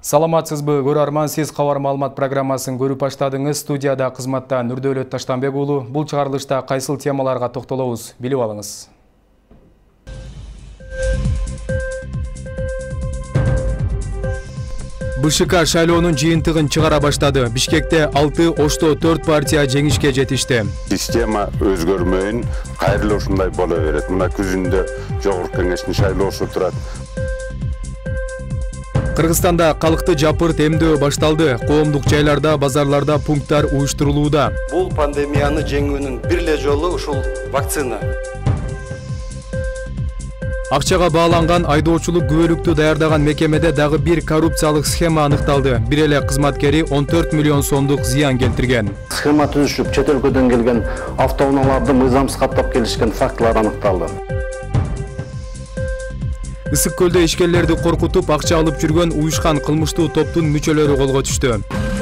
Саламатсызбы, көрөрман, сиз кабар маалымат программасын көрүп баштадыңыз. Студияда кызматта Нурдөөлөт Таштанбек уулу. Бул чыгарылышта кайсыл темаларга токтолобуз, билип алыңыз. БШК шайлоонун жыйынтыгын чыгара баштады. Бишкекте 6, Ошто 4 партия жеңишке жетишти. Система өзгөрмөйүн, кайрылуу ушундай боло берет. Мына күзүндө жогорку кеңештин шайлоосу турат. Кыргызстанда калкты жапырт эмдөө башталды. Коомдук жайларда, базарларда пункттар уюштурулууда. Бул пандемияны жеңүүнүн бир эле жолу ушул вакцина. Акчага бааланган айдоочулук күбөлүктү даярдаган мекемеде дагы бир коррупциялык схема аныкталды. Бир эле кызматкери 14 миллион сомдук зыян келтирген. Схема түзүшүп, чет өлкөдөн келген автоунааларды мыйзамсыз каттап келишкен фактылар аныкталды. Ысык көлдө ишкерлерди коркутуп, акча алып жүргөн уюшкан кылмыштуу топтун мүчөлөрү колго түштү.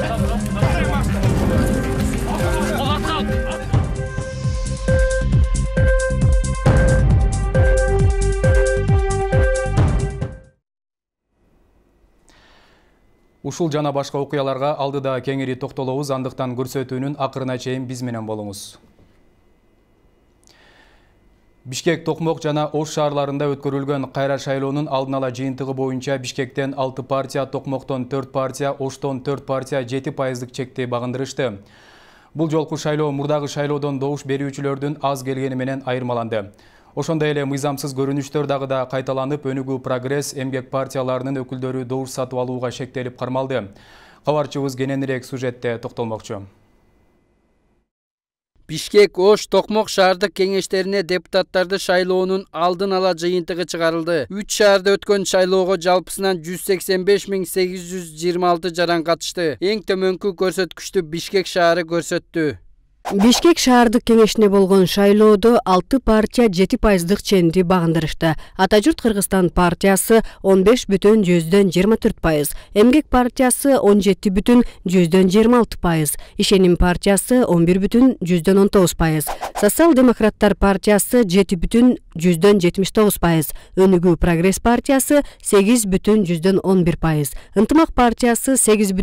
Ушул жана башка окуяларга алдыда кеңири токтолобуз, андыктан көрсөтүүнүн акырына чейин биз менен болуңуз. Бишкек, Токмок жана Ош шаарларында өткөрүлгөн кайра шайлоонун алдын ала жыйынтыгы боюнча Бишкектен 6 партия, Токмоктон 4 партия, Оштон 4 партия 7% чекти багындырышты. Бул жолку шайлоо мурдагы шайлоодон добуш берүүчүлөрдүн аз келгени менен айырмаланды. Ошондой эле мыйзамсыз көрүнүштөр дагы да кайталанып, Өнүгүү Прогресс, эмгек партияларынын өкүлдөрү добуш сатып алууга шектелип кармалды. Кабарчыбыз кененирээк сюжетте токтолмокчу. Бишкек, Ош, Токмок шаардык кеңештерине депутаттарды шайлоонун алдын ала жыйынтыгы чыгарылды. 3 шаарда өткөн шайлоого жалпысынан 185.826 жаран катышты. Эң төмөнкү көрсөткүчтү Бишкек шаары көрсөттү. Бишкек шаардык кеңешине болгон шайлоодо 6 партия 7% ченди багындырышты. Ата журт Кыргызстан партиясы 15,24%, Эмгек партиясы 17,26%, Ишеним партиясы 11,19%, Социал-демократтар партиясы 7,79%, Өнүгүү Прогресс партиясы 8,11%, Ынтымак партиясы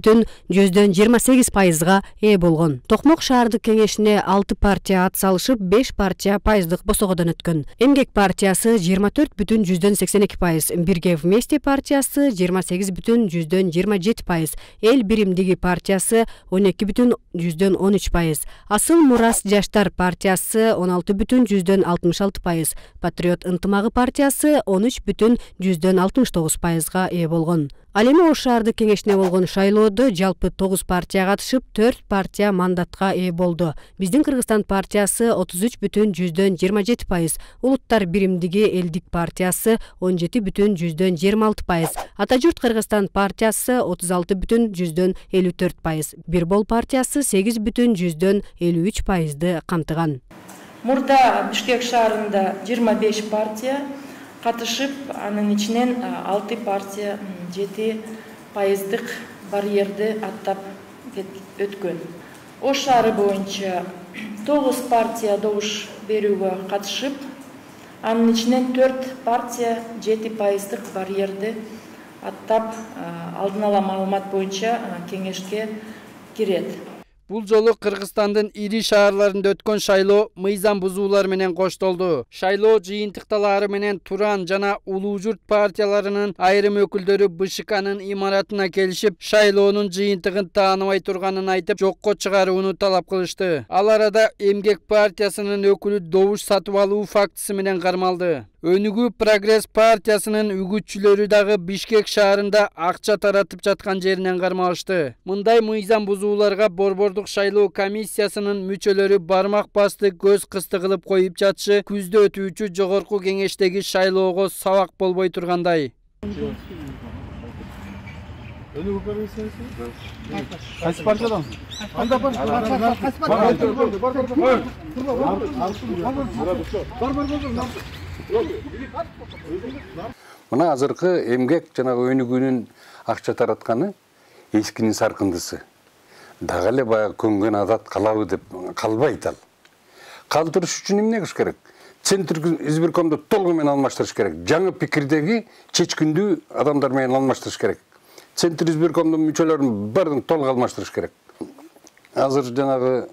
8,28%га ээ болгон. Токмок шаардык кеңешине 6 партия ат салышып, 5 партия пайыздык босогодон өткөн. Эмгек партиясы 24,82%, Бирге вместе партиясы 28,27%, Эл биримдиги партиясы 12,13%, Асыл Мурас жаштар партиясы 16,66%, Патриот ынтымагы партиясы 13,69%га ээ болгон. Ал эми Ош шаардык кеңешине болгон шайлоодо жалпы 9 партия катышып, 4 партия мандатка ээ болду. Биздин Кыргызстан партиясы 33,27%, Улуттар биримдиги элдик партиясы 17,26%, Ата журт Кыргызстан партиясы 36,54%, Бирбол партиясы 8,53%ды камтыган. Мурда Бишкек шаарында 25 партия катышып, анын ичинен 6 партия 7%дык барьерди аттап өткөн. Ош шаары боюнча 9 партия добуш берүүгө катышып, анын ичинен 4 партия 7%дык барьерди аттап алдын ала маалымат боюнча кеңешке кирет. Бул жолу Кыргызстандын ири шаарларында өткөн шайлоо мыйзам бузуулар менен коштолду. Шайлоо жыйынтыкталары менен Туран жана Улуу Журт партияларынын айрым өкүлдөрү БШКнын имаратына келишип, шайлоонун жыйынтыгын тааныбай турганын айтып, жокко чыгарууну талап кылышты. Ал арада Эмгек партиясынын өкүлү добуш сатып алуу фактысы менен кармалды. Өнүгүү Прогресс партиясынын үгүтчүлөрү дагы Бишкек шаарында акча таратып жаткан жеринен кармалышты. Мындай мыйзам бузууларга Борбордук шайлоо комиссиясынын мүчөлөрү бармак басты көз кысты кылып коюп жатышы күздө өтүүчү жогорку кеңештеги шайлоого сабак болбой тургандай. Кайсы партиядан? Мына азыркы эмгек жана өнүгүүнүн акча таратканы эскинин саркындысы. Дагы эле баягы көнгөн адат калабы деп калбайт ал. Калтырыш үчүн эмне кылыш керек? Центр избиркомду толугу менен алмаштырыш керек. Жаңы пикирдеги чечкиндүү адамдар менен алмаштырыш керек. Центр избиркомдун мүчөлөрүн баарын толук алмаштырыш керек. Азыр жанагы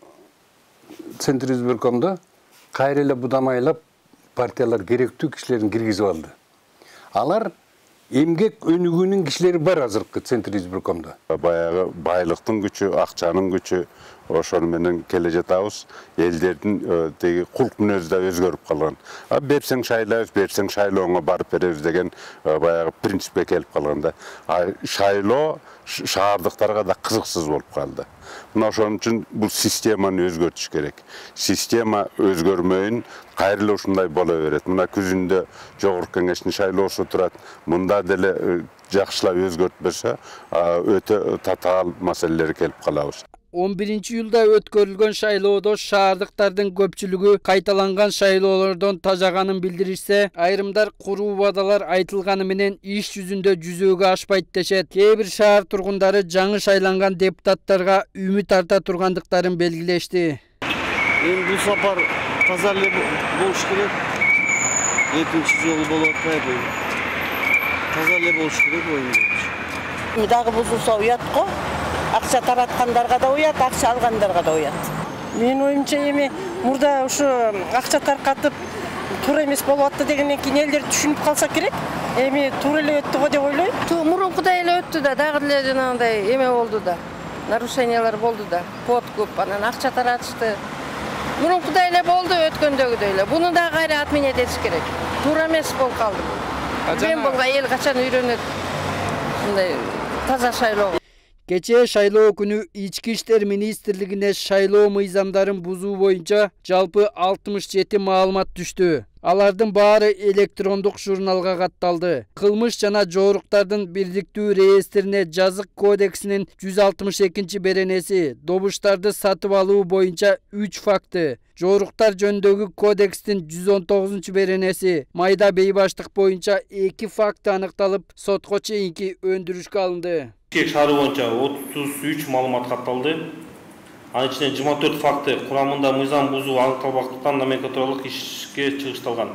Центр избиркомдо кайра эле будамайлап партиялар керектүү кишилерин киргизип алды. Алар эмгек өнүгүүнүн кишилери бар азыркы Центр избиркомдо. Баягы байлыктын күчү, акчанын күчү ошону менен келе жатабыз. Элдердин теги кулк мүнөзү да өзгөрүп калган. Берсең шайлайбыз, берсең шайлооңо барып беребиз деген баягы принципке келип калган да. Шайлоо шаардыктарга да кызыксыз болуп калды. Мына ошон үчүн бул системаны өзгөртүш керек. Система өзгөрмөйүн кайрылы ушундай боло берет. Мына күзүндө жогорку кеңештин шайлоосу турат. Мында деле жакшылап өзгөртпөсө өтө татаал маселелер келип калабыз. 11-июлда өткөрүлгөн шайлоодо шаардыктардын көпчүлүгү кайталанган шайлоолордон тажаганын билдиришсе, айрымдар куруу убадалар айтылганы менен иш жүзүндө жүзөөгө ашпайт дешет. Кээ бир шаар тургундары жаңы шайланган депутаттарга үмүт арта тургандыктарын белгилешти. Бул сапар таза эле болуш керек. Экинчи жолу болуп атпайбы? Таза эле болуш керек oyun. Дагы бузулса уят го. Акча тараткандарга да уят, акча алгандарга да уят. Менин оюмча эми мурда ушу акча таркатып туура эмес болуп атты дегенден кийин элдер түшүнүп калса керек. Эми туура эле өттү го деп ойлойм. Мурункудай эле өттү да, дагы эле жанагындай эме болду да. Нарушениялар болду да. Подкуп, анан акча таратышты. Мурункудай эле болду, өткөндөгүдөй эле. Буну да кайра отменять этиш керек. Туура эмес болуп калды. Мен булга эл качан үйрөнөт. Мындай таза шайлоо. Кечээ шайлоо күнү Ички иштер министрлигине шайлоо мыйзамдарын бузуу боюнча жалпы 67 маалымат түштү. Алардын баары электрондук журналга катталды. Кылмыш жана жоруктардын бирдиктүү реестрине жазык кодексинин 162 беренеси, добуштарды сатып алуу боюнча 3 факты, жоруктар жөнүндөгү кодекстин 119 беренеси, майда бейбаштык боюнча 2 факты аныкталып, сотко чейинки өндүрүшкө алынды. Бишкек шаары боюнча 33 маалымат катталды. Анын ичинен 24 факты курамында мыйзам бузуу аныкталбактыктан номенклатуралык ишке чыгышталган.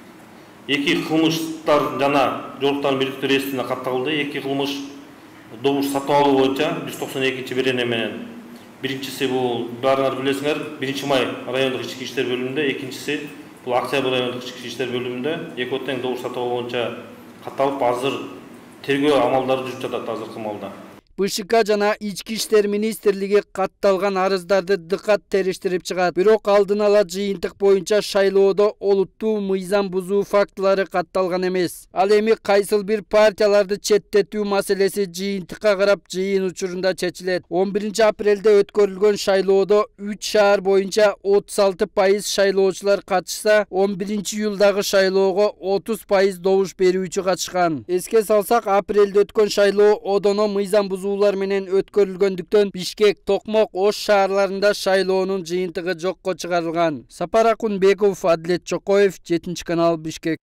2 кылмыштар жана жоруктардын бирдиктүү реестрине катталды. 2 кылмыш добуш сатып алуу боюнча 192 берене менен. Биринчиси бул баарыңар билесиңер, 1 май райондук ички иштер бөлүмүндө, экинчиси бул Октябрь райондук ички иштер бөлүмүндө экөө тең добуш сатып алуу боюнча катталып, азыр тергөө амалдары жүрүп жатат азыркы маалда. БШК жана Ички иштер министрлиги катталган арыздарды дыкат териштирип чыгат. Бирок алдын ала жыйынтык боюнча шайлоодо олуттуу мыйзам бузуу фактылары катталган эмес. Ал эми кайсыл бир партияларды четтетүү маселеси жыйынтыкка карап жыйын учурунда чечилет. 11 апрелде өткөрүлгөн шайлоодо 3 шаар боюнча 36% шайлоочулар катышса, 11 июлдагы шайлоого 30% добуш берүүчү катышкан. Эске салсак, апрелде өткөн шайлоо одоно мыйзам бузуу менен өткөрүлгөндүктөн Бишкек, Токмок, Ош шаарларында шайлоонун жыйынтыгы жокко чыгарылган. Сапар Акунбеков, Адлет Чокоев, 7 канал, Бишкек.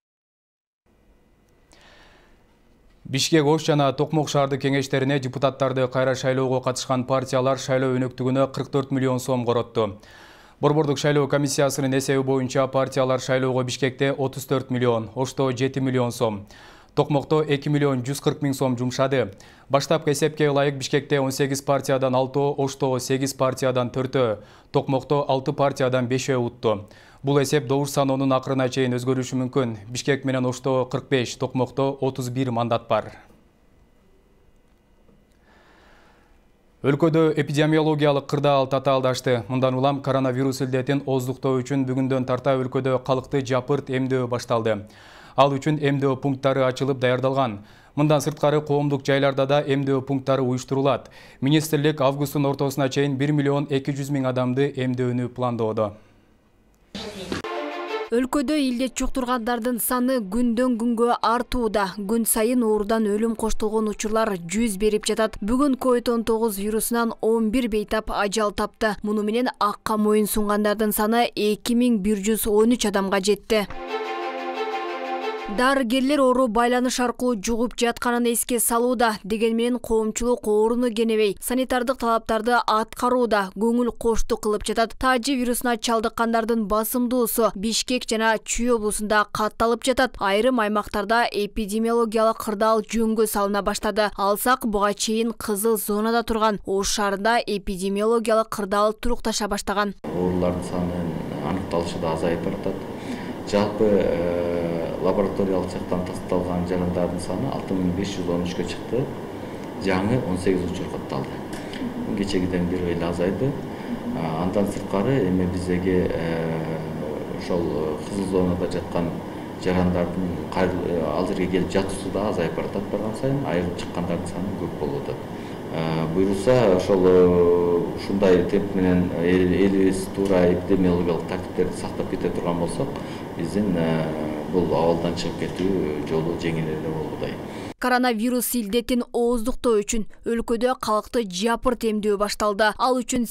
Бишкек, Ош жана Токмок шаардык кеңештерине депутаттарды кайра шайлоого катышкан партиялар шайлоо өнөктүгүнө 44 миллион сом коротту. Борбордук шайлоо комиссиясынын эсеби боюнча партиялар шайлоого Бишкекте 34 миллион, Ошто 7 миллион сом. Токмокто 2 миллион 140 миң сом жумшады. Баштапкы эсепке ылайык Бишкекте 18 партиядан 6, Ошто 8 партиядан 4, Токмокто 6 партиядан 5 утту. Бул эсеп добуш саноонун акырына чейин өзгөрүшү мүмкүн. Бишкек менен Ошто 45, Токмокто 31 мандат бар. Өлкөдө эпидемиологиялык кырдаал татаалдашты. Мындан улам коронавирус илдетин ооздуктоо үчүн бүгүндөн тарта өлкөдө калкты жапырт эмдөө башталды. Ал үчүн эмдөө пункттары ачылып даярдалган. Мындан сырткары коомдук жайларда да эмдөө пункттары уюштурулат. Министрлик августтун ортосуна чейин 1 миллион 200 миң адамды эмдөөнү пландоодо. Өлкөдө илдет жуктургандардын саны күндөн күнгө артууда. Күн сайын оорудан өлүм коштолгон учурлар 100 берип жатат. Бүгүн COVID-19 вирусунан 11 бейтап ажал тапты. Муну менен акка моюн сунгандардын саны 2113 адамга жетти. Дарыгерлер оору байланыш аркылуу жугуп жатканын эске салууда, деген менен коомчулук ооруну кенебей, санитардык талаптарды аткарууда көңүл коштук кылып жатат. Тажы вирусуна чалдыккандардын басымдуусу Бишкек жана Чүй облусунда катталып жатат. Айрым аймактарда эпидемиологиялык кырдаал жөнгө салына баштады. Алсак буга чейин кызыл зонада турган Ош шаарында эпидемиологиялык кырдаал турукташа баштаган. Оорулардын саны аныкталышы да азайып баратат. Жалпы лабораториялык жактан тасталган жарандардын саны 6513 чыкты. Жаңы 18 учур катталды. Кечегиден бир эле азайды. Андан сырткары эми биздеги ошол кызыл зонада жаткан жарандардын ал жерге келип жатуусу да азайып баратат барган сайын, айрылып чыккандардын саны көп болуп атат. Буйруса ошол ушундай темп менен элибиз туура эпидемиологиялык тартиптерди сактап кете турган болсок, биздин бул абалдан чыгып кетүү жолу жеңил эле болгудай. Коронавирус илдетин ооздуктоо үчүн өлкөдө калкты жапырт эмдөө башталды. Ал үчүн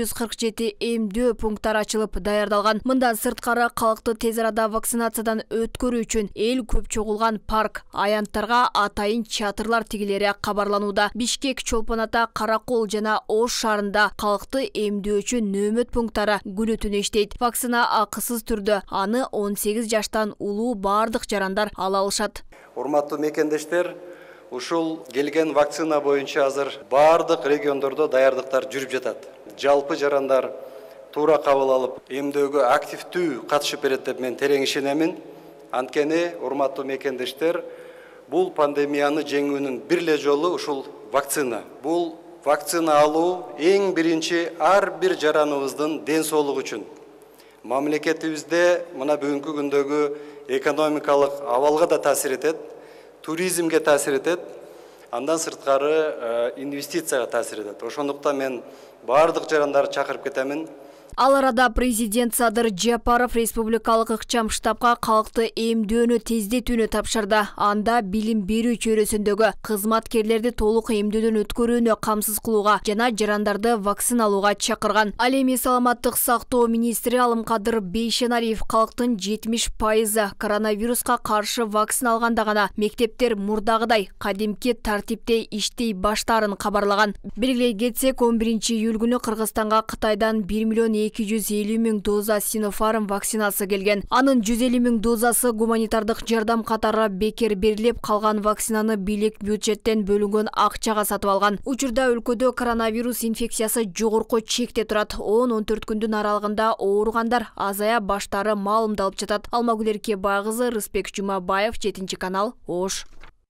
847 эмдөө пункттары ачылып даярдалган. Мындан сырткары калкты тез арада вакцинациядан өткөрүү үчүн эл көп чогулган парк, аянттарга атайын чатырлар тигилери кабарланууда. Бишкек, Чолпон Ата, Каракол жана Ош шаарында калкты эмдөө үчүн нөөмөт пункттары күнү түнү иштейт. Вакцина акысыз түрдө, аны 18 жаштан улуу бардык жарандар ала алышат. Урматтуу мекендештер, ушул келген вакцина боюнча азыр бардык региондордо даярдыктар жүрүп жатат. Жалпы жарандар туура кабыл алып, эмдөөгө активдүү катышып берет деп мен терең ишенемин. Анткени, урматтуу мекендештер, бул пандемияны жеңүүнүн бир эле жолу ушул вакцина. Бул вакцина алуу эң биринчи ар бир жараныбыздын ден соолугу үчүн. Мамлекетибизде мына бүгүнкү күндөгү экономикалык абалга да таасир этет, туризмге таасир этет, андан сырткары инвестицияга таасир этет. Ошондуктан мен бардык жарандарды чакырып кетемин. Ал арада президент Садыр Жапаров республикалык ыкчам штабка калкты эмдөөнү тездетүүнү тапшырды. Анда билим берүү чөйрөсүндөгү кызматкерлерди толук эмдөөдөн өткөрүүнү камсыз кылууга жана жарандарды вакциналууга чакырган. Ал эми саламаттык сактоо министри Алымкадыр Бейшеналиев калктын 70% коронавируска каршы вакцина алганда гана мектептер мурдагыдай кадимки тартипте иштей баштаарын кабарлаган. Белгилей кетсек, 11-июль күнү Кыргызстанга Кытайдан 1.250.000 доза Синофарм вакцинасы келген. Анын 150.000 дозасы гуманитардык жардам катары бекер берилип, калган вакцинаны бийлик бюджеттен бөлүнгөн акчага сатып алган. Учурда өлкөдө коронавирус инфекциясы жогорку чекте турат. 10-14 күндүн аралыгында ооругандар азая баштары маалымдалып жатат. Алмагүл Эркебай кызы, Рыспек Жумабаев, 7 канал, Ош.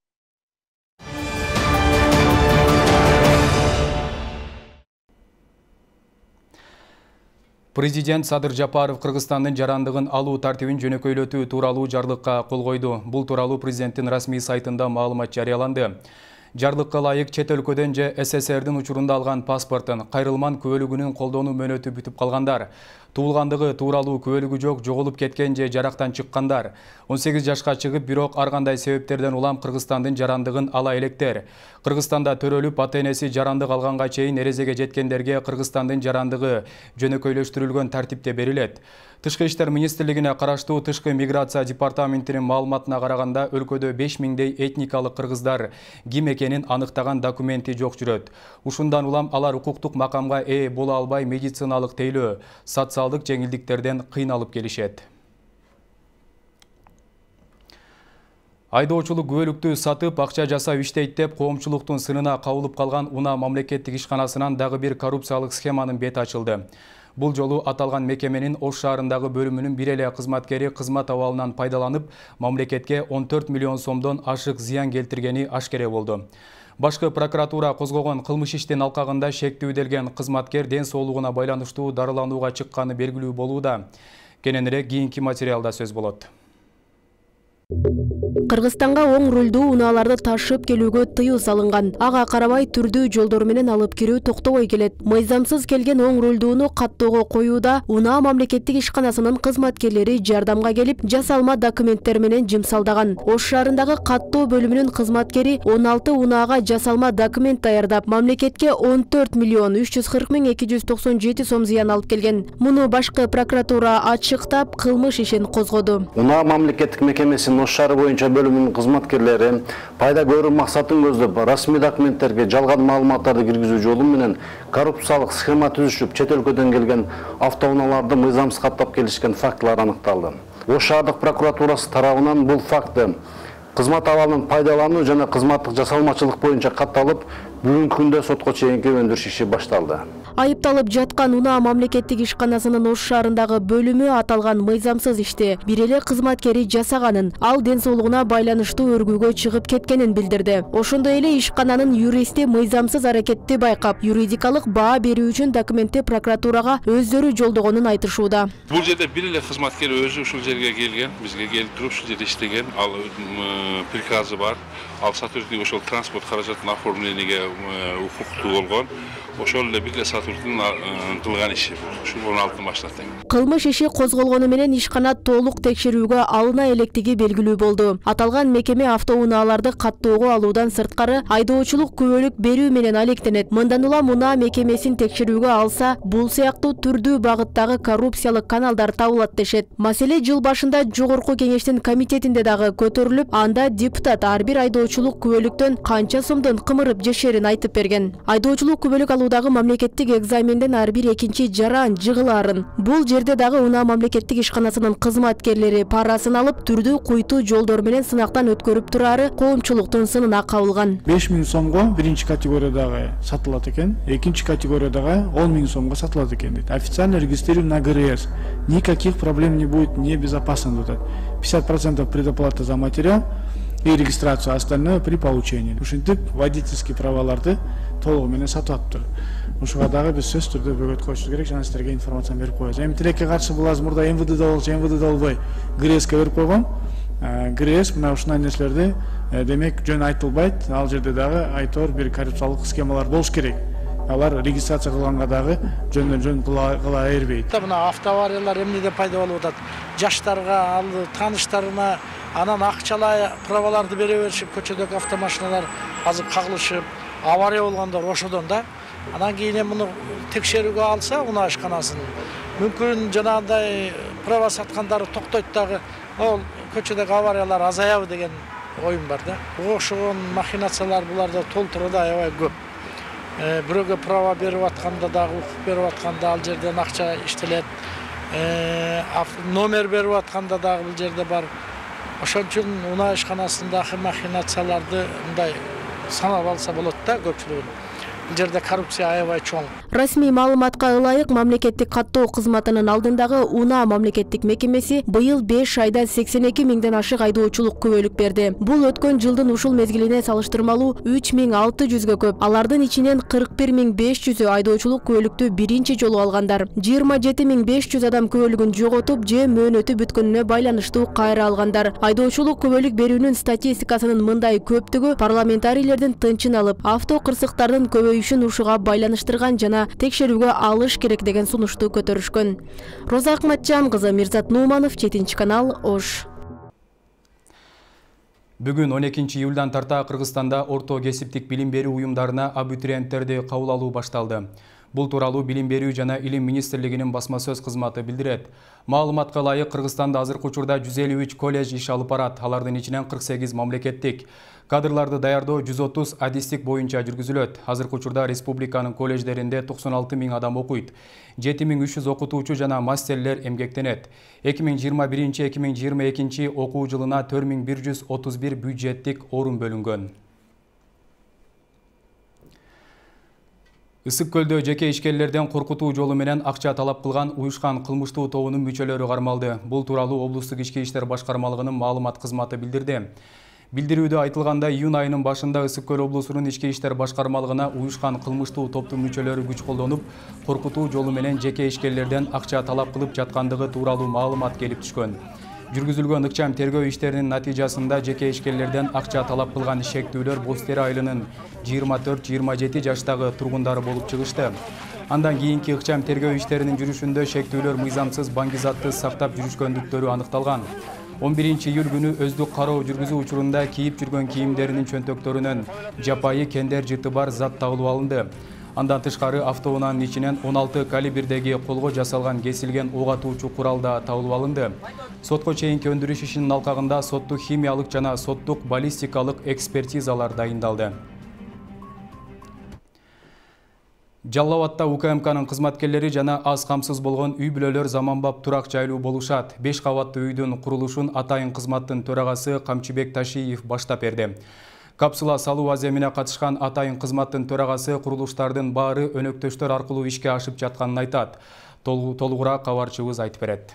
Президент Садыр Жапаров Кыргызстандын жарандыгын алуу тартибин жөнөкөйлөтүү тууралуу жарлыкка кол койду. Бул тууралуу президенттин расмий сайтында маалымат жарыяланды. Жарлыкка ылайык чет өлкөдөн же СССРдин учурунда алган паспортун, кайрылман күбөлүгүнүн колдонуу мөөнөтү бүтүп калгандар, туулгандыгы тууралуу күбөлүгү жок, жоголуп кеткен же жарактан чыккандар, 18 жашка чыгып, бирок ар кандай себептерден улам Кыргызстандын жарандыгын ала электер, Кыргызстанда төрөлүп ата-энеси жарандык алганга чейин эрезеге жеткендерге Кыргызстандын жарандыгы жөнөкөйлөштүрүлгөн тартипте берилет. Тышкы иштер министрлигине караштуу Тышкы миграция департаментинин маалыматына караганда, өлкөдө 5000дей этникалык кыргыздар ким экенин аныктаган документи жок жүрөт. Ушундан улам алар укуктук макамга ээ боло албай, медициналык тейлөө, социалдык жеңилдиктерден кыйналып келишет. Айдоочулук күбөлүктү сатып акча жасап иштейт деп коомчулуктун сынына кабылып калган Унаа мамлекеттик ишканасынан дагы бир коррупциялык схеманын бети ачылды. Бул жолу аталган мекеменин Ош шаарындагы бөлүмүнүн бир эле кызматкери кызмат абалынан пайдаланып, мамлекетке 14 миллион сомдон ашык зыян келтиргени ашкере болду. Башкы прокуратура козгогон кылмыш иштин алкагында шектүүделген кызматкер ден соолугуна байланыштуу дарыланууга чыкканы белгилүү болууда. Кененирээк кийинки материалда сөз болот. Кыргызстанга оң рулдуу унааларды ташып келүүгө тыюу салынган. Ага карабай түрдүү жолдор менен алып кирүү токтобой келет. Мыйзамсыз келген оң рулдууну каттоого коюуда Унаа мамлекеттик ишканасынын кызматкерлери жардамга келип, жасалма документтер менен жымсалдаган. Ош шаарындагы каттоо бөлүмүнүн кызматкери 16 унаага жасалма документ даярдап, мамлекетке 14 миллион 340 миң 297 сом зыян алып келген. Муну башкы прокуратура ачыктап, кылмыш ишин козгоду. Унаа мамлекеттик мекемесинин Ош шаары боюнча бөлүмүнүн кызматкерлери пайда көрүү максатын көздөп расмий документтерге жалган маалыматтарды киргизүү жолу менен коррупциялык схема түзүшүп, чет өлкөдөн келген автоунааларды мыйзамсыз каттап келишкен фактылар аныкталды. Ош шаардык прокуратурасы тарабынан бул факты кызмат абалын пайдалануу жана кызматтык жасалмачылык боюнча катталып, бүгүнкү күндө сотко чейинки өндүрүш иши башталды. Айыпталып жаткан УНА мамлекеттик ишканасынын Ош шаарындагы бөлүмү аталган мыйзамсыз ишти бир эле кызматкери жасаганын, ал ден соолугуна байланыштуу өргүүгө чыгып кеткенин билдирди. Ошондой эле ишкананын юристи мыйзамсыз аракетти байкап, юридикалык баа берүү үчүн документти прокуратурага өздөрү жолдогонун айтышууда. Бул жерде бир эле кызматкер өзү ушул жерге келген, бизге келип туруп ушул жерде иштеген, ал приказы бар. Ал сотрудник ошол транспорт каражатын оформлениеге укуктуу болгон. Ошол эле бир эле сотрудниктин кылган иши. Ушул 16 баштатты. Кылмыш иши козголгону менен ишкана толук текшерүүгө алына электиги белгилүү болду. Аталган мекеме автоунааларды каттоого алуудан сырткары айдоочулук күбөлүк берүү менен алектенет. Мындан улам УНА мекемесин текшерүүгө алса, бул сыяктуу түрдүү багыттагы коррупциялык каналдар табылат дешет. Маселе жыл башында Жогорку кеңештин комитетинде дагы көтөрүлүп, анда депутат ар бир айдоочулук күбөлүктөн канча сомдон кымырып жешерин айтып берген. Айдоочулук күбөлүк алуудагы мамлекеттик экзаменден ар бир экинчи жаран жыгылаарын. Бул жерде дагы УНА мамлекеттик ишканасынын кызматкерлери парасын алып, түрдүү куйтуу жолдор менен сынактан өткөрүп турары коомчулуктун сынына кабылган. 5000 сомго биринчи категориядагы сатылат экен, экинчи категориядагы 10000 сомго сатылат экен дейт. Официально регистрирован на ГРС. Никаких проблем не будет, небезопасно тут. 50% предоплата за материал и регистрацию, остальное при получении. Ушинтип водительский праваларды толугу менен сатып атыптыр. Ушуга дагы биз сөз түрдө бөгөт коюшубуз керек, жана силерге информация берип коебуз. Эми тилекке каршы бул азыр мурда МВД болчу, МВД болбой ГРСке берип койгон. ГРС мына ушундай нерселерди демек жөн айтылбайт. Ал жерде дагы айтор бир коррупциялык схемалар болуш керек. Алар регистрация кылганга дагы жөн кыла бербейт. Мына автоавариялар эмнеде пайда болуп атат? Жаштарга, ал тааныштарына анан акчалай праваларды бере беришип, көчөдөгү автомашиналар азыр кагылышып, авария болгондор ошодон да. Анан кийин муну текшерүүгө алса, УНА ишканасын мүмкүн жанагындай права саткандары токтойт дагы, ол көчөдөгү авариялар азаябы деген оюм бар да. Ошогон махинациялар буларда толтуруда аябай көп. Бирөөгө права берип атканда дагы, укук берип атканда ал жерден акча иштелет. Номер берип атканда дагы бул жерде бар. Ошон үчүн УНА ишканасындагы махинацияларды мындай санап алса болот да көпчүлүгүн. Бул жерде коррупция аябай чоң. Расмий маалыматка ылайык мамлекеттик каттоо кызматынын алдындагы УНА мамлекеттик мекемеси быйыл 5 айда 82 миңден ашык айдоочулук күбөлүк берди. Бул өткөн жылдын ушул мезгилине салыштырмалуу 3600гө көп. Алардын ичинен 41500 айдоочулук күбөлүктү биринчи жолу алгандар. 27500 адам күбөлүгүн жоготуп же мөөнөтү бүткөнүнө байланыштуу кайра алгандар. Айдоочулук күбөлүк берүүнүн статистикасынын мындай көптүгү парламентарийлердин тынчын алып, авто кырсыктардын көбөйүшүн ушуга байланыштырган жана текшерүүгө алыш керек деген сунушту көтөрүшкөн. Роза Акматжан кызы, Мирзат Нуманов, 7 канал, Ош. Бүгүн 12 июлдан тарта Кыргызстанда орто кесиптик билим берүү уюмдарына абитуриенттерди кабыл алуу башталды. Бул тууралуу Билим берүү жана Илим министрлигинин басма сөз кызматы билдирет. Маалыматка ылайык Кыргызстанда азыркы учурда 153 колледж иш алып барат. Алардын ичинен 48 мамлекеттик. Кадрларды даярдоо 130 адистик боюнча жүргүзүлөт. Азыркы учурда республиканын колледждеринде 96 миң адам окуйт. 7300 окутуучу жана мастерлер эмгектенет. 2021-2022 окуу жылына 4131 бюджеттик орун бөлүнгөн. Ысык көлдө жеке ишкерлерден коркутуу жолу менен акча талап кылган уюшкан кылмыштуу тобунун мүчөлөрү кармалды. Бул тууралуу облустук ички иштер башкармалыгынын маалымат кызматы билдирди. Билдирүүдө айтылганда, июнь айынын башында Ысык көл облусунун ички иштер башкармалыгына уюшкан кылмыштуу топтун мүчөлөрү күч колдонуп, коркутуу жолу менен жеке ишкерлерден акча талап кылып жаткандыгы тууралуу маалымат келип түшкөн. Жүргүзүлгөн ыкчам тергөө иштеринин натыйжасында жеке ишкерлерден акча талап кылган шектүүлөр Боз Тери айылынын 24-27 жаштагы тургундары болуп чыгышты. Андан кийинки ыкчам тергөө иштеринин жүрүшүндө шектүүлөр мыйзамсыз баңгизатты сактап жүрүшкөндүктөрү аныкталган. 11 июль күнү өздүк кароо жүргүзүү учурунда кийип жүргөн кийимдеринин чөнтөктөрүнөн жапайы кендер жыты бар зат табылып алынды. Андан тышкары автоунаанын ичинен 16 калибрдеги колго жасалган кесилген ок атуучу курал да табылып алынды. Сотко чейинки өндүрүш ишинин алкагында соттук химиялык жана соттук баллистикалык экспертизалар дайындалды. Жалал Абадта УКМКнын кызматкерлери жана аз камсыз болгон үй бүлөлөр заманбап турак жайлуу болушат. 5 кабаттуу үйдүн курулушун атайын кызматтын төрагасы Камчыбек Ташиев баштап берди. Капсула салуу аземине катышкан атайын кызматтын төрагасы курулуштардын баары өнөктөштөр аркылуу ишке ашып жатканын айтат. Толугураак кабарчыбыз айтып берет.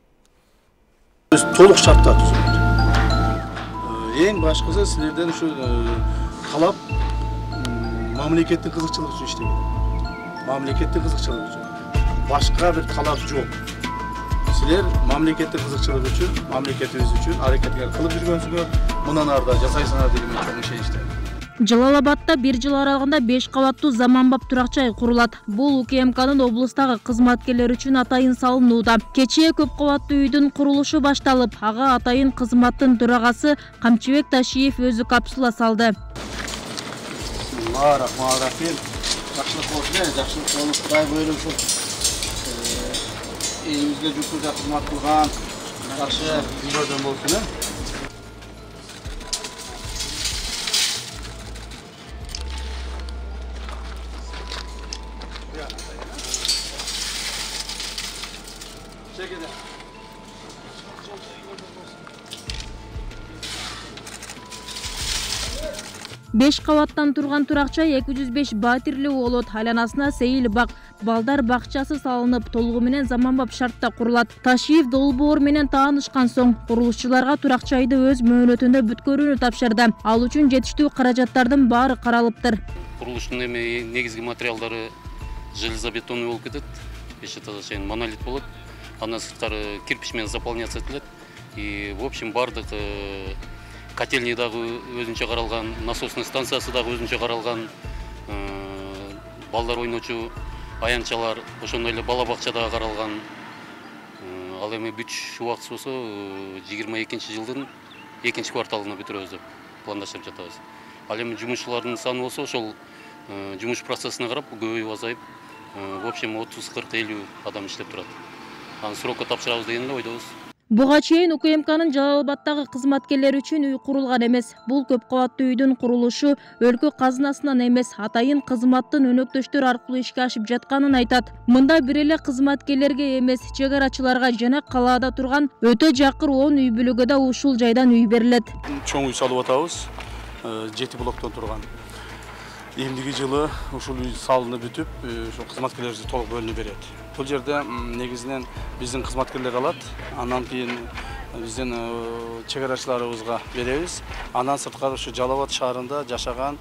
Толук шарттар түзүлөт. Эң башкысы силерден ушу талап мамлекеттик кызыкчылык үчүн иштеген. Мамлекеттик кызыкчылык үчүн. Башка бир талап жок. Силер мамлекеттик кызыкчылык үчүн, мамлекетибиз үчүн аракеткер кылып жүргөнсүңөр, мындан арда жасайсыңар деген чоң ишеничтемин. Жалал Абадта 1 жыл аралыгында 5 кабаттуу заманбап турак жай курулат. Бул УКМКнын облустагы кызматкерлер үчүн атайын салынууда. Кечээ көп кабаттуу үйдүн курулушу башталып, ага атайын кызматтын төрагасы Камчыбек Ташиев өзү капсула салды. Рахман. Жакшылык болсун, жакшылык болуп, Кудай буйрушу. Эйибизге жүктүү кызмат кылган, жакшы күндөрдөн болсун. Беш кабаттан турган туракча 205 батирлүү болот. Айланасына сейил бак, балдар бакчасы салынып, толугу менен заманбап шартта курулат. Ташиев долбоор менен таанышкан соң курулушчуларга туракчайды өз мөөнөтүндө бүткөрүүнү тапшырды. Ал үчүн жетиштүү каражаттардын баары каралыптыр. Курулуштун негизги материалдары железобетонный болуп кетет. Чейин монолит болот. Андан сырткары кирпич менен заполняться этилет. И в общем бардык котельный дагы өзүнчө каралган, насосный станциясы дагы өзүнчө каралган, балдар ойночу аянтчалар, ошондой эле бала бакча дагы каралган. Ал эми бүтүш убактысы болсо 22-жылдын 2-кварталына бүтүрөбүз деп пландаштырып жатабыз. Ал эми жумушчулардын саны болсо ошол жумуш процессине карап көбөйүп азайып, в общем 30-40-50 адам иштеп турат. Аны срокко тапшырабыз деген эле ойдобуз. Буга чейин УКМКнын Жалал Абадтагы кызматкерлер үчүн үй курулган эмес. Бул көп кабаттуу үйдүн курулушу өлкө казынасынан эмес, атайын кызматтын өнөктөштөр аркылуу ишке ашып жатканын айтат. Мында бир эле кызматкерлерге эмес, чек арачыларга жана калаада турган өтө жакыр 10 үй бүлөгө да ушул жайдан үй берилет. Чоң үй салып атабыз. 7 блоктон турган. Эмдиги жылы ушул үй салынып бүтүп, ошол кызматкерлерибизге толук бөлүнүп берет. Бул жерде негизинен биздин кызматкерлер алат, андан кийин биздин чек арачыларыбызга беребиз. Андан сырткары ушу Жалал Абад шаарында жашаган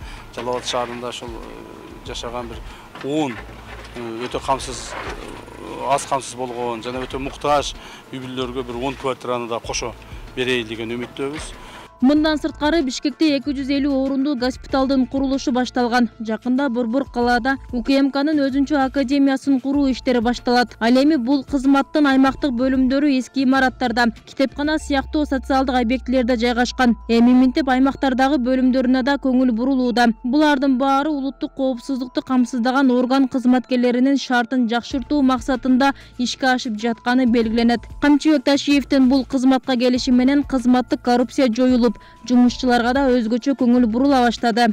бир 10 өтө камсыз, аз камсыз болгон жана өтө муктаж үй бүлөлөргө бир 10 квартираны да кошо берейин деген үмүттөбүз. Мындан сырткары Бишкекте 250 орундуу госпиталдын курулушу башталган. Жакында Борбор калаада УКМКнын өзүнчө академиясын куруу иштери башталат. Ал эми бул кызматтын аймактык бөлүмдөрү эски имараттарда, китепкана сыяктуу социалдык объектилерде жайгашкан. Эми минтип аймактардагы бөлүмдөрүнө да көңүл бурулууда. Булардын баары улуттук коопсуздукту камсыздаган орган кызматкерлеринин шартын жакшыртуу максатында ишке ашып жатканы белгиленет. Камчыбек Ташиевдин бул кызматка келиши менен кызматтык коррупция жоюлуп, жумушчуларга да өзгөчө көңүл бурула баштады.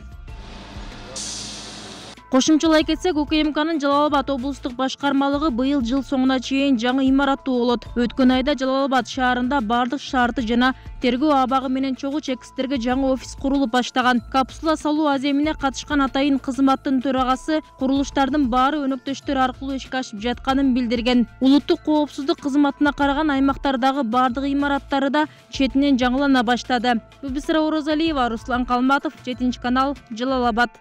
Кошумчалай кетсек, УКМКнын Жалал Абад облустук башкармалыгы быйыл жыл соңуна чейин жаңы имараттуу болот. Өткөн айда Жалал Абад шаарында бардык шарты жана тергөө абагы менен чогуу чекистерге жаңы офис курулуп баштаган. Капсула салуу аземине катышкан атайын кызматтын төрагасы курулуштардын баары өнөктөштөр аркылуу ишке ашып жатканын билдирген. Улуттук коопсуздук кызматына караган аймактардагы бардык имараттары да четинен жаңылана баштады. Бибисара Орозалиева, Руслан Калматов, 7-канал, Жалал Абад.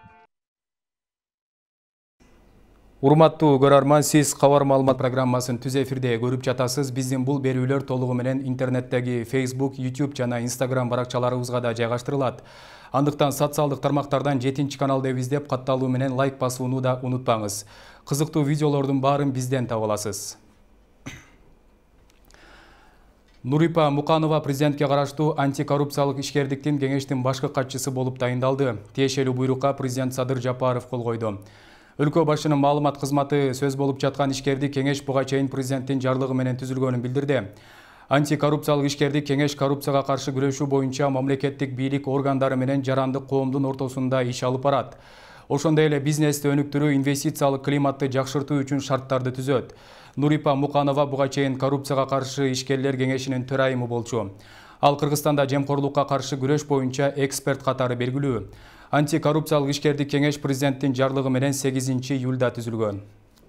Урматтуу көрөрман, сиз кабар маалымат программасын түз эфирде көрүп жатасыз. Биздин бул берүүлөр толугу менен интернеттеги Facebook, YouTube жана Instagram баракчаларыбызга да жайгаштырылат. Андыктан социалдык тармактардан 7-каналды издеп катталуу менен лайк басууну да унутпаңыз. Кызыктуу видеолордун баарын бизден таба аласыз. Нурипа Муканова президентке караштуу антикоррупциялык ишкердиктин кеңештин башкы катчысы болуп дайындалды. Тиешелүү буйрукка президент Садыр Жапаров кол койду. Өлкө башынын маалымат кызматы сөз болуп жаткан ишкерди кеңеш буга чейин президенттин жарлыгы менен түзүлгөнүн билдирди. Антикоррупциялык ишкерди кеңеш коррупцияга каршы күрөшүү боюнча мамлекеттик бийлик органдары менен жарандык коомдун ортосунда иш алып барат. Ошондой эле бизнести өнүктүрүү, инвестициялык климатты жакшыртуу үчүн шарттарды түзөт. Нурипа Муканова буга чейин коррупцияга каршы ишкерлер кеңешинин төрайымы болчу. Ал Кыргызстанда жемкорлукка каршы күрөш боюнча эксперт катары белгилүү. Антикоррупциялык ишкерди кеңеш президенттин жарлыгы менен 8 июлда түзүлгөн.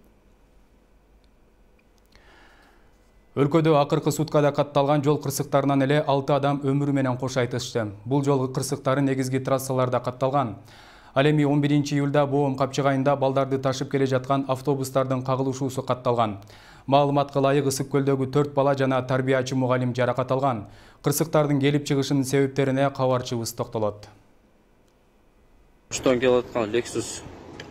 Өлкөдө акыркы суткада катталган жол кырсыктарынан эле 6 адам өмүрү менен кош айтышты. Бул жол кырсыктары негизги трассаларда катталган. Ал эми 11 июлда Боом капчыгайында балдарды ташып келе жаткан автобустардын кагылышуусу катталган. Маалыматка ылайык Ысык көлдөгү 4 бала жана тарбиячы мугалим жаракат алган. Кырсыктардын келип чыгышынын себептерине кабарчыбыз токтолот. Уштан келип аткан Lexus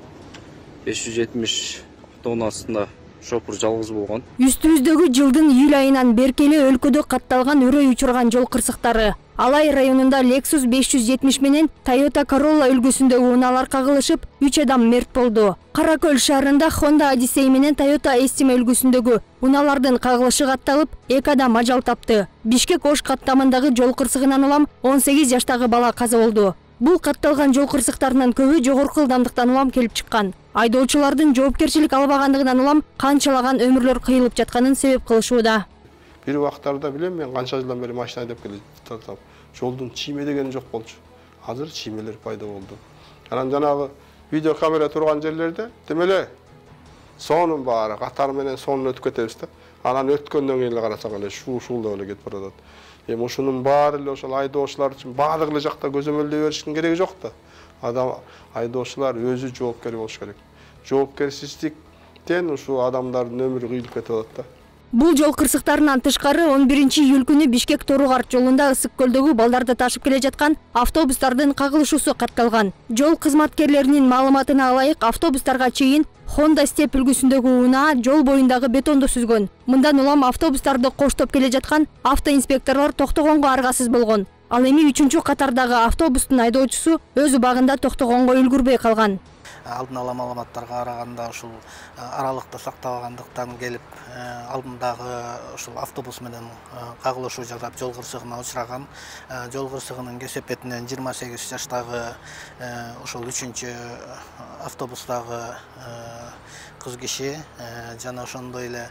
570 автоунаасында шопур жалгыз болгон. Үстүбүздөгү жылдын июль айынан беркеле өлкөдө катталган өрөй учурган жол кырсыктары. Алай районунда Lexus 570 менен Toyota Corolla үлгүсүндөгү унаалар кагылышып, 3 адам мерт болду. Каракөл шаарында Honda Odyssey менен Toyota Estima үлгүсүндөгү унаалардын кагылышы катталып, 2 адам ажал тапты. Бишкек-Ош каттамындагы жол кырсыгынан улам 18 жаштагы бала каза болду. Бул катталган жол кырсыктарынын көбү жогорку ылдамдыктан улам келип чыккан. Айдоочулардын жоопкерчилик албагандыгынан улам канчалаган өмүрлөр кыйылып жатканын себеп кылышууда. Бир убактарда билем мен канча жылдан бери машина айдап келатам. Жолдун чийме дегени жок болчу. Азыр чиймелер пайда болду. Анан жанагы видео камера турган жерлерде демеле сонун баары катар менен сонун өтүп кетебиз да. Анан өткөндөн кийин эле карасаң эле шул-шулдап эле кетип баратат. Эми ушунун баары эле ошол айдоочулар үчүн баардык эле жакта көзөмөлдөй бериштин кереги жок да. Адам айдоочулар өзү жоопкер болуш керек. Жоопкерсиздиктен ушул адамдардын өмүрү кыйылып кетип атат да. Бул жол кырсыктарынан тышкары 11 июль күнү Бишкек-Торугарт жолунда Ысык көлдөгү балдарды ташып келе жаткан автобустардын кагылышуусу катталган. Жол кызматкерлеринин маалыматына ылайык, автобустарга чейин Honda Step үлгүсүндөгү унаа жол боюндагы бетонду сүзгөн. Мындан улам автобустарды коштоп келе жаткан автоинспекторлор токтогонго аргасыз болгон. Ал эми 3-чү катардагы автобустун айдоочусу өз убагында токтогонго үлгүрбөй калган. Алдын ала маалыматтарга караганда ушул аралыкты сактабагандыктан келип алдындагы ушул автобус менен кагылышуу жасап жол кырсыгына учураган. Жол кырсыгынын кесепетинен 28 жаштагы ушул 3-чү автобустагы кыз киши жана ошондой эле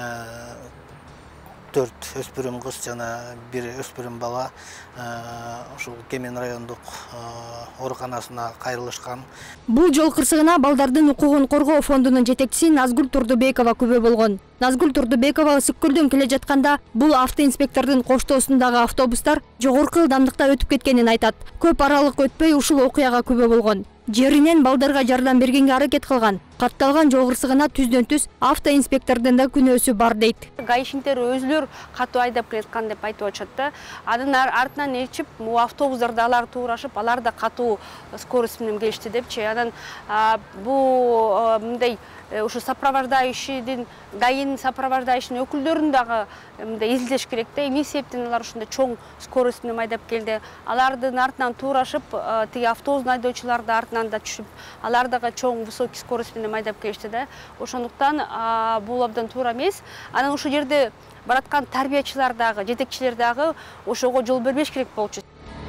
4 өспүрүм кыз жана 1 өспүрүм бала ушул Кемен райондук ооруканасына кайрылышкан. Бул жол кырсыгына балдардын укугун коргоо фондунун жетекчиси Назгүл Турдубекова күбө болгон. Назгүл Турдубекова Ысык көлдөн келе жатканда бул автоинспектордун коштоосундагы автобустар жогорку ылдамдыкта өтүп кеткенин айтат. Көп аралык өтпөй ушул окуяга күбө болгон. Жеринен балдарга жардам бергенге аракет кылган. Катталган жол кырсыгына түздөн-түз автоинспектордун да күнөөсү бар дейт. Гаишниктер өзүлөр катуу айдап келаткан деп айтып атышат да. Анын артынан ээрчип, бул автобустарды алар туурашып, алар да катуу скорость менен келишти депчи. Анан бул мындай ушу сопровождающийдин, ГАИнин сопровождающийнин өкүлдөрүн дагы мындай изилдеш керек да. Эмне себептен алар ушундай чоң скорость менен айдап келди? Алардын артынан туурашып, тиги автобустун айдоочулары да артынан да түшүп, алар дагы чоң высокий скорость менен айдап келишти да. Ошондуктан бул абдан туура эмес. Анан ушул жерде бараткан тарбиячылар дагы, жетекчилер дагы ошого жол бербеш керек болчу.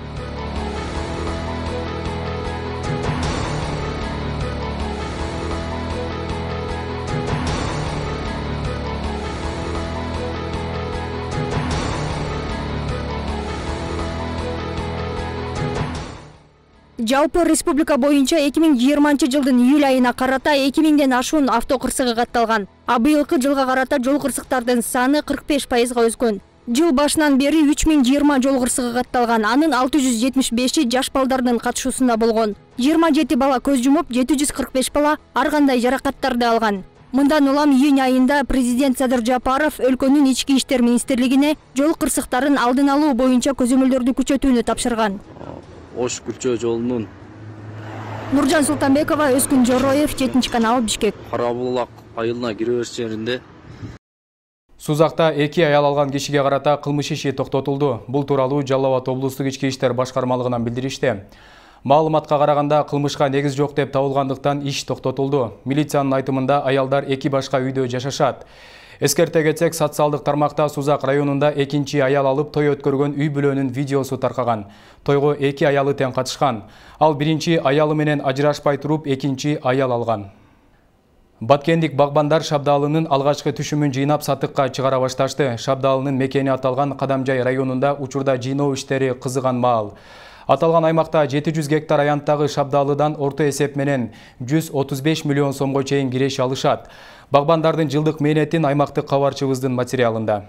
Жалпы республика боюнча 2020 жылдын июль айына карата 2000ден ашуун авто кырсыгы катталган. А быйылкы жылга карата жол кырсыктардын саны 45%га өскөн. Жыл башынан бери 3020 жол кырсыгы катталган. Анын 675-и жаш балдардын катышуусунда болгон. 27 бала көз жумуп, 745 бала ар кандай жаракаттарды алган. Мындан улам июнь айында президент Садыр Жапаров өлкөнүн ички иштер министрлигине жол кырсыктарын алдын алуу боюнча көзөмөлдөрдү күчөтүүнү тапшырган. Ош Күлчө жолунун Нуржан Султанбекова, Өзкүн Жороев, 7 канал, Бишкек. Карабулак айылына кире бериш жеринде Сузакта 2 аял алган кишиге карата кылмыш иши токтотулду. Бул тууралуу Жалал Абад облустук ички иштер башкармалыгынан билдиришти. Маалыматка караганда кылмышка негиз жок деп табылгандыктан иш токтотулду. Милициянын айтымында аялдар 2 башка үйдө жашашат. Эскерте кетсек, социалдык тармакта Сузак районунда 2 аял алып той өткөргөн үй бүлөнүн видеосу таркаган. Тойго 2 аялы тең катышкан. Ал 1 аялы менен ажырашпай туруп 2 аял алган. Баткендик багбандар Шабдалынын алгачкы түшүмүн жыйнап сатыкка чыгара башташты. Шабдалынын мекени аталган Кадамжай районунда учурда жыйноо иштери кызыган маал. Аталган аймакта 700 гектар аянттагы Шабдалыдан орто эсеп менен 135 миллион сомго чейин киреш алышат. Багбандардын жылдык мээнетин аймактык кабарчыбыздын материалында.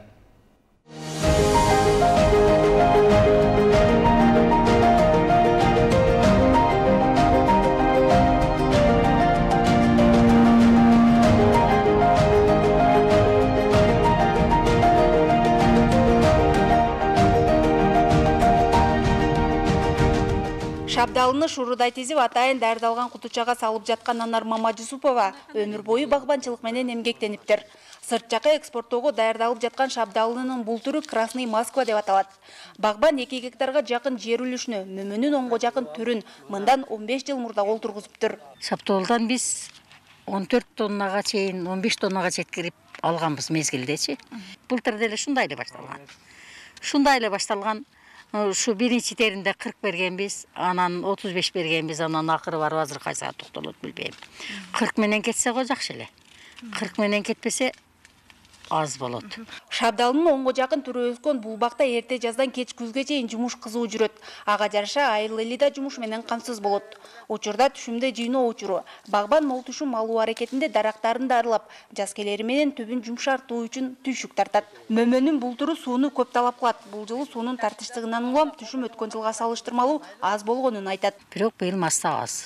Шабдалыны шурудай тизип атайын даярдалган кутучага салып жаткан Анар Мамажусупова өмүр бою багбанчылык менен эмгектениптир. Сырт жака экспорттоого даярдалып жаткан Шабдалынын бул түрү Красный Москва деп аталат. Багбан 2 гектарга жакын жер үлүшүнө, мөмөнүн 10го жакын түрүн мындан 15 жыл мурда олтургузуптур. Шабдалдан биз 14 тоннага чейин, 15 тоннага жеткирип алганбыз мезгилдечи. Былтыр деле ушундай эле башталган. Şu birinci terinde 40 bergenbiz, anan 35 bergenbiz, anan akırı var, hazır kaysağa toktolot bilbeyim. 40 menen ketse koyacak şöyle. 40 menen ketpese az bolot. Шабдалынын 10го жакын түрү өскөн бул бакта эрте жаздан кеч күзгө чейин жумуш кызуу жүрөт. Ага жараша айыл эли да жумуш менен камсыз болот. Учурда түшүмдө жыйноо учуру. Багбан мол түшүм алуу аракетинде дарактарын дарылап, жазкелери менен түбүн жумшартуу үчүн түйшүк тартат. Мөмөнүн бул түрү сууну көп талап кылат. Бул жылы суунун тартычтыгынан улам түшүм өткөн жылга салыштырмалуу аз болгонун айтат. Бирок быйыл маста аз.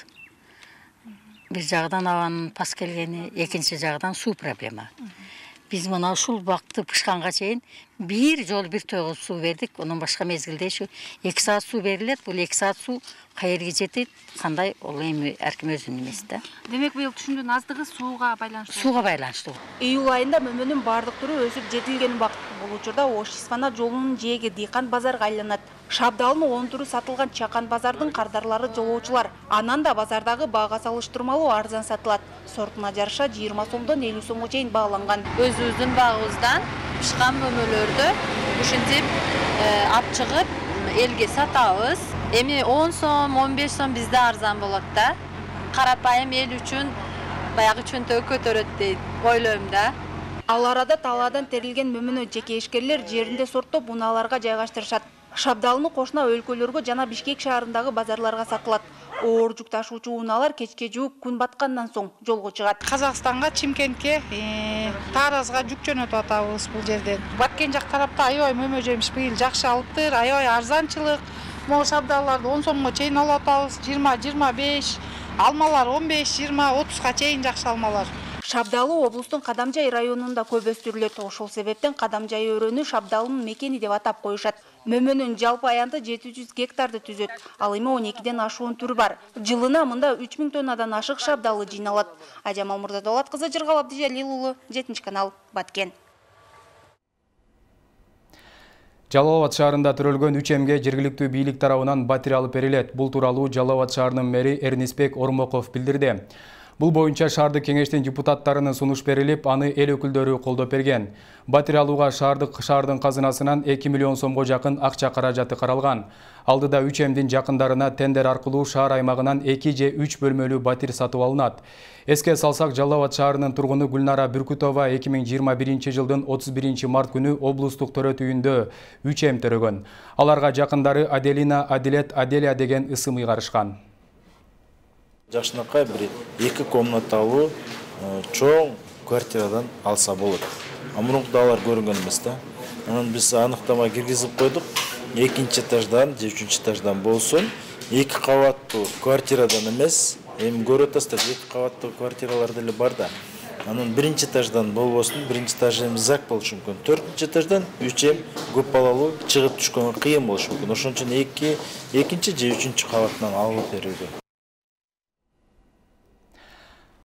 Бир жагдан абанын пас келгени, экинчи жагдан суу проблема. Biz mına uşul baktı pışkanğa çeyin bir yol bir toyga su verdik. Onun başka mezgilde şu 2 saat su verilir. Bu 2 saat su kayırga жетет. Kanday olayım erkim özünün emesinde. Demek bu yıl түшүмдүн аздыгы сууга байланыштуу. Suğa байланыштуу. Июль айында мөмөнүн бардык түрү өсүп жетилген убакыт. Бул учурда Ош-Исфана жолунун жээги дыйкан базарга айланат. Шабдалынын 10 түрү сатылган чакан базардын кардарлары жолоочулар. Анан да базардагы баага салыштырмалуу арзан сатылат. Сортуна жараша 20 сомдон 50 сомго чейин бааланган. Өзүбүздүн багыбыздан пышкан мөмөлөрдү ушинтип алып чыгып элге сатабыз. Эми 10 сом, 15 сом бизде арзан болот да. Карапайым эл үчүн баягы чөнтөгү көтөрөт дейт ойлойм да. Ал арада талаадан терилген мөмөнү жеке ишкерлер жеринде сорттоп унааларга жайгаштырышат. Шабдалыны кошуна өлкөлөргө жана Бишкек шаарындагы базарларга сатылат. Оор жүк ташуучу унаалар кечке жууп күн баткандан соң жолго чыгат. Казакстанга, Чимкентке, Таразга жүк жөнөтүп атабыз бул жерден. Баткен жак тарапта аябай мөмө жемиш быйыл жакшы алыптыр, аябай арзанчылык. Могу шабдаларды 10 сомго чейин алып атабыз, 20-25, алмалар 15-20, 30га чейин жакшы алмалар. Шабдалы облустун Кадамжай районунда көп өстүрүлөт. Ошол себептен Кадамжай өрөөнү Шабдалынын мекени деп атап коюшат. Мөмөнүн жалпы аянты 700 гектарды түзөт. Ал эми 12ден ашуун түрү бар. Жылына мында 3000 тоннадан ашык шабдалы жыйналат. Ажамал Мурдадолат кызы, Жыргал Абдижалил уулу, 7-канал, Баткен. Жалал Абад шаарында төрөлгөн 3Мге жергиликтүү бийлик тарабынан батир алып берилет. Бул тууралуу Жалал Абад шаарынын мэри Эрнисбек Ормоков билдирди. Бул боюнча шаардык кеңештин депутаттарынын сунуш берилип, аны эл өкүлдөрү колдоп берген. Батир алууга шаардын казынасынан 2 миллион сомго жакын акча каражаты каралган. Алдыда 3Мдин жакындарына тендер аркылуу шаар аймагынан 2 же 3 бөлмөлүү батир сатып алынат. Эске салсак, Жалал Абад шаарынын тургуну Гүлнара Бүркүтова 2021 жылдын 31 март күнү облустук төрөт үйүндө 3М төрөгөн. Аларга жакындары Аделина, Адилет, Аделия деген ысым ыйгарышкан. Жакшынакай бир 2 комнаталуу чоң квартирадан алса болот. Мурункуда алар көрүнгөн эмес да. Анан биз аныктама киргизип койдук. 2-нчи этаждан же 3-нчи этаждан болсун, 2 кабаттуу квартирадан эмес, эми көрүп атасыздар, 2 кабаттуу квартиралар деле бар да. Анан 1-нчи этаждан болбосун, 1-нчи этаждан зак болушу мүмкүн. 4-нчи этаждан 3М көп балалуу чыгып түшкөнгө кыйын болушу мүмкүн. Ошон үчүн 2-нчи же 3-нчи кабаттан алып берүүгө.